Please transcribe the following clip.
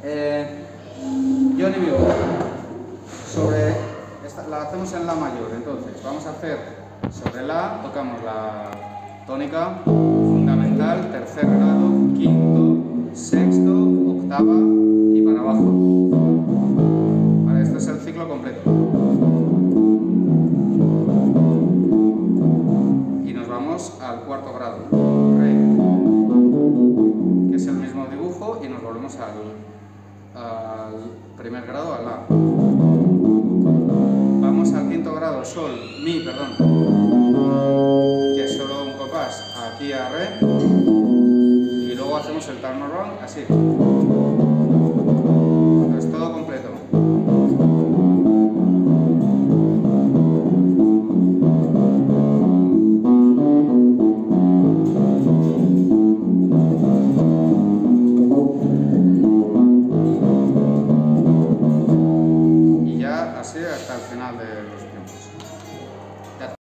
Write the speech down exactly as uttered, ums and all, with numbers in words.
Eh, Johnny B. Sobre esta, la hacemos en la mayor, entonces vamos a hacer sobre la, tocamos la tónica, fundamental, tercer grado, quinto, sexto, octava y para abajo. Vale, este es el ciclo completo. Y nos vamos al cuarto grado, re, que es el mismo dibujo, y nos volvemos al, al primer grado, al la. Vamos al quinto grado, sol, mi, perdón, que es solo un compás, aquí a re, y luego hacemos el turnaround así. Es todo completo. Y ya así hasta el final de los tiempos.